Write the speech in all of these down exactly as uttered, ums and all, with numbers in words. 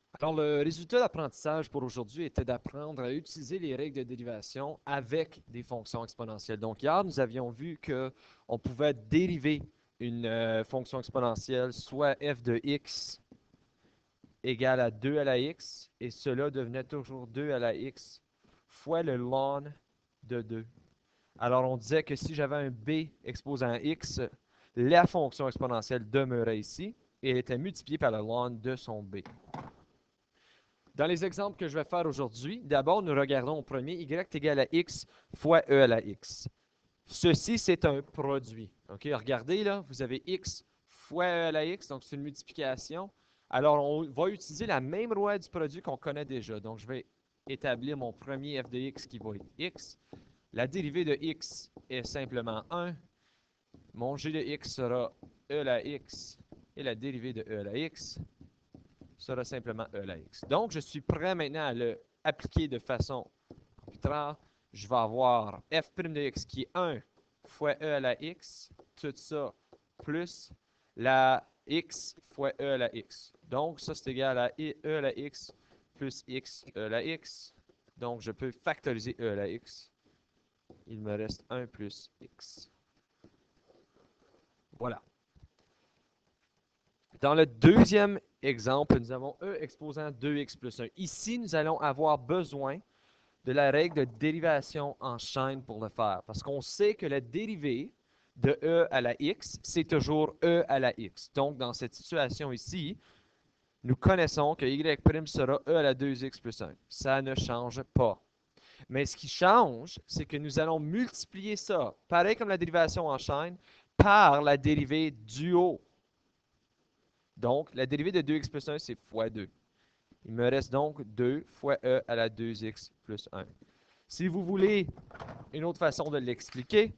Alors, le résultat d'apprentissage pour aujourd'hui était d'apprendre à utiliser les règles de dérivation avec des fonctions exponentielles. Donc, hier, nous avions vu qu'on pouvait dériver une euh, fonction exponentielle, soit f de x égale à deux à la x, et cela devenait toujours deux à la x fois le ln de deux. Alors, on disait que si j'avais un b exposant x, la fonction exponentielle demeurait ici, et elle était multipliée par le ln de son b. Dans les exemples que je vais faire aujourd'hui, d'abord, nous regardons au premier y égale à x fois e à la x. Ceci, c'est un produit. OK? Regardez, là, vous avez x fois e à la x, donc c'est une multiplication. Alors, on va utiliser la même loi du produit qu'on connaît déjà. Donc, je vais établir mon premier f de x qui va être x. La dérivée de x est simplement un. Mon g de x sera e à la x et la dérivée de e à la x sera simplement e à la x. Donc, je suis prêt maintenant à le appliquer de façon arbitraire. Je vais avoir f' de x qui est un fois e à la x, tout ça, plus la x fois e à la x. Donc, ça, c'est égal à e à la x plus x e à la x. Donc, je peux factoriser e à la x. Il me reste un plus x. Voilà. Dans le deuxième exemple, nous avons e exposant deux x plus un. Ici, nous allons avoir besoin de la règle de dérivation en chaîne pour le faire. Parce qu'on sait que la dérivée de e à la x, c'est toujours e à la x. Donc, dans cette situation ici, nous connaissons que y' sera e à la deux x plus un. Ça ne change pas. Mais ce qui change, c'est que nous allons multiplier ça, pareil comme la dérivation en chaîne, par la dérivée du haut. Donc, la dérivée de deux x plus un, c'est fois deux. Il me reste donc deux fois e à la deux x plus un. Si vous voulez une autre façon de l'expliquer,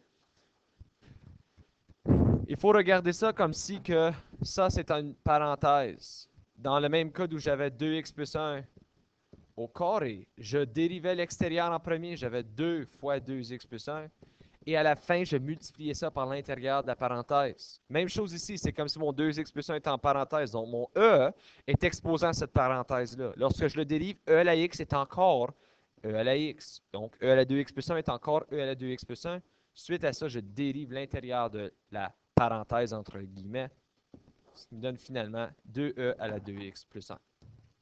il faut regarder ça comme si que ça, c'est une parenthèse. Dans le même cas où j'avais deux x plus un au carré, je dérivais l'extérieur en premier, j'avais deux fois deux x plus un. Et à la fin, je multipliais ça par l'intérieur de la parenthèse. Même chose ici, c'est comme si mon deux x plus un était en parenthèse. Donc, mon e est exposant à cette parenthèse-là. Lorsque je le dérive, e à la x est encore e à la x. Donc, e à la deux x plus un est encore e à la deux x plus un. Suite à ça, je dérive l'intérieur de la parenthèse entre guillemets, ce qui me donne finalement deux e à la deux x plus un.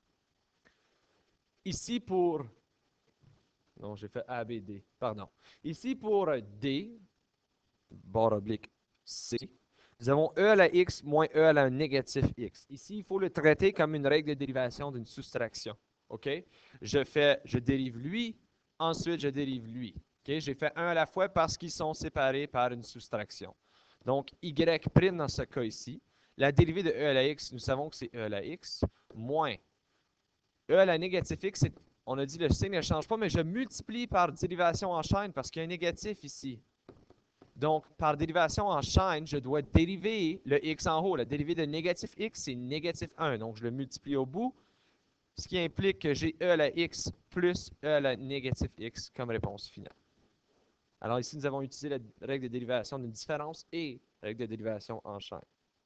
Ici, pour non, j'ai fait A, B, D. Pardon. Ici, pour D, barre oblique C, nous avons e à la x moins e à la négatif x. Ici, il faut le traiter comme une règle de dérivation d'une soustraction. OK? Je fais, je dérive lui, ensuite je dérive lui. OK? J'ai fait un à la fois parce qu'ils sont séparés par une soustraction. Donc, y' dans ce cas ici. La dérivée de e à la x, nous savons que c'est e à la x, moins e à la négatif x, on a dit le signe ne change pas, mais je multiplie par dérivation en chaîne parce qu'il y a un négatif ici. Donc, par dérivation en chaîne, je dois dériver le x en haut. La dérivée de négatif x, c'est négatif un. Donc, je le multiplie au bout, ce qui implique que j'ai e à la x plus e à la négatif x comme réponse finale. Alors ici, nous avons utilisé la règle de dérivation d'une différence et la règle de dérivation en chaîne.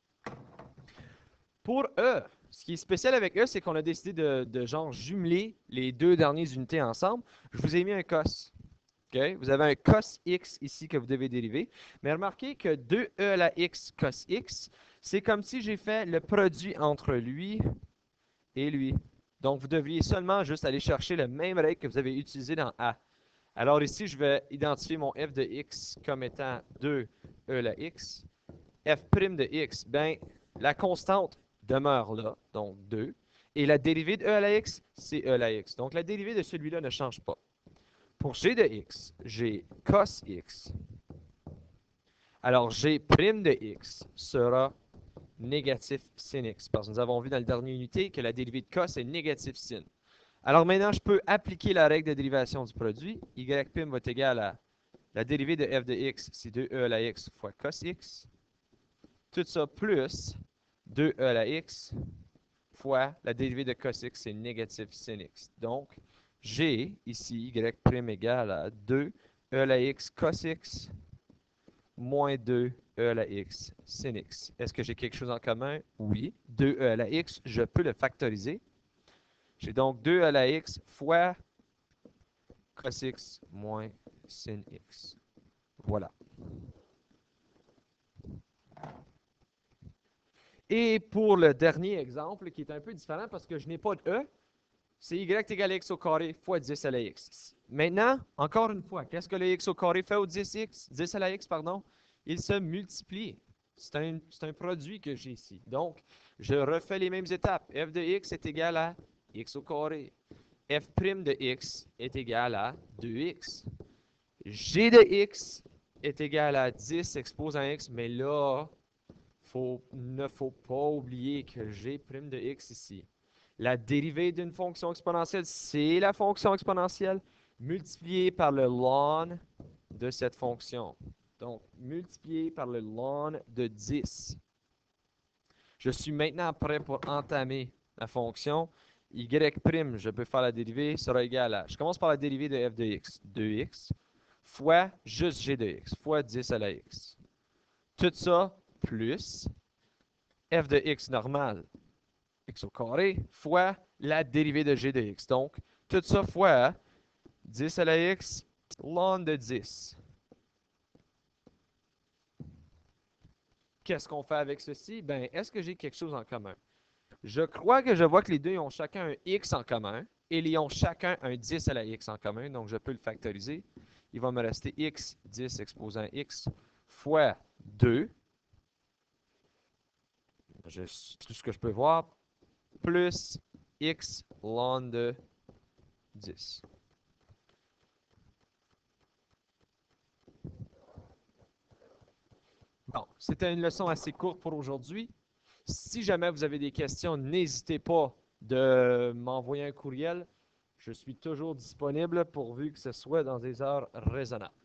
Pour e, ce qui est spécial avec e, c'est qu'on a décidé de, de genre jumeler les deux dernières unités ensemble. Je vous ai mis un cos. Okay? Vous avez un cos x ici que vous devez dériver. Mais remarquez que deux e à la x cos x, c'est comme si j'ai fait le produit entre lui et lui. Donc, vous devriez seulement juste aller chercher le même règle que vous avez utilisé dans A. Alors ici, je vais identifier mon f de x comme étant deux e à la x. F' de x, ben, la constante demeure là, donc deux. Et la dérivée de e à la x, c'est e à la x. Donc, la dérivée de celui-là ne change pas. Pour g de x, j'ai cos x. Alors, g' de x sera négatif sin x. Parce que nous avons vu dans la dernière unité que la dérivée de cos est négatif sin. Alors maintenant, je peux appliquer la règle de dérivation du produit. Y' va être égal à la dérivée de f de x, c'est deux e à la x fois cos x. Tout ça plus deux e à la x fois la dérivée de cos x, c'est négatif sin x. Donc, j'ai ici y' égale à deux e à la x cos x moins deux e à la x sin x. Est-ce que j'ai quelque chose en commun? Oui. deux e à la x, je peux le factoriser. J'ai donc deux à la x fois cos x moins sin x. Voilà. Et pour le dernier exemple, qui est un peu différent parce que je n'ai pas de e, c'est y égale x au carré fois dix à la x. Maintenant, encore une fois, qu'est-ce que le x au carré fait au dix x? dix à la x, pardon. Il se multiplie. C'est un, c'est un produit que j'ai ici. Donc, je refais les mêmes étapes. F de x est égal à x au carré. F' de x est égal à deux x. G de x est égal à dix exposant x, mais là, faut, ne faut pas oublier que G' de x ici. La dérivée d'une fonction exponentielle, c'est la fonction exponentielle multipliée par le ln de cette fonction. Donc, multiplié par le ln de dix. Je suis maintenant prêt pour entamer la fonction. Y', je peux faire la dérivée, sera égal à... Je commence par la dérivée de f de x. deux x fois juste g de x, fois dix à la x. Tout ça plus f de x normal, x au carré, fois la dérivée de g de x. Donc, tout ça fois dix à la x, ln de dix. Qu'est-ce qu'on fait avec ceci? Ben, est-ce que j'ai quelque chose en commun? Je crois que je vois que les deux ont chacun un x en commun et ils ont chacun un dix à la x en commun, donc je peux le factoriser. Il va me rester x, dix exposant x, fois deux. Je, tout ce que je peux voir, plus x ln de dix. Bon, c'était une leçon assez courte pour aujourd'hui. Si jamais vous avez des questions, n'hésitez pas de m'envoyer un courriel. Je suis toujours disponible pourvu que ce soit dans des heures raisonnables.